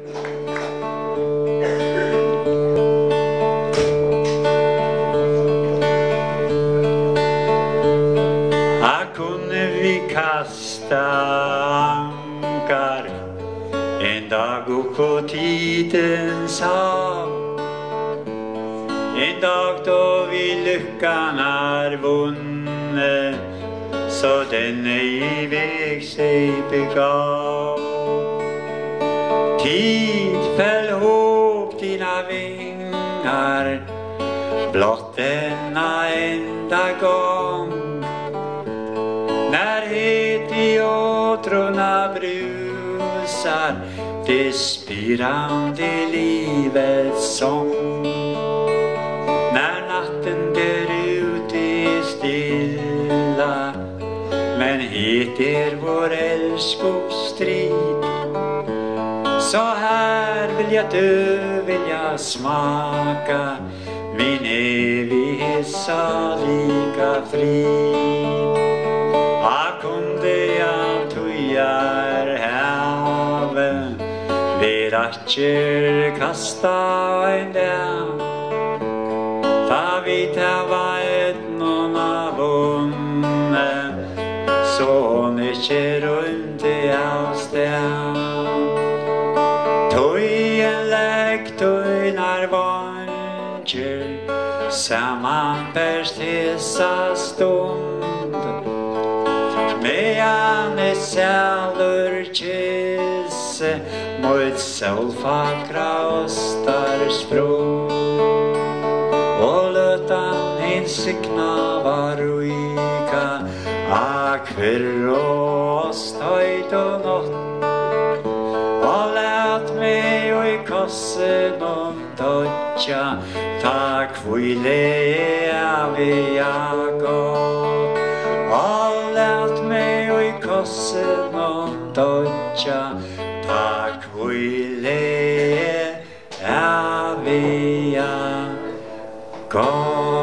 Kasta ankar en dag upp på tidens hav, en dag då vi lyckan är vunne, så den i väg sig begav. Tid fäll ihop dina vingar blott denna enda gång, när het i åtrorna brusar det spirande livets sång. När natten där ute är stilla, men het är vår älskopsstrid, så här vill jag smaka min evighetssaliga frid. Kunde jag tujar haven vid atcher kasta en dag, ta vid var ett någon av unne, så mycket runt i avstånd. Tujen lägg tujnar vancher samman perstesa stund, medan ett sälur kysse mot solfakra ostar sprung, och lötan insikna var ruika akver och stöjt och nått, och lät mig och i kossen om dodja tack ville jag gått, och lät mig och i kossen om dodja tack ville jag gått.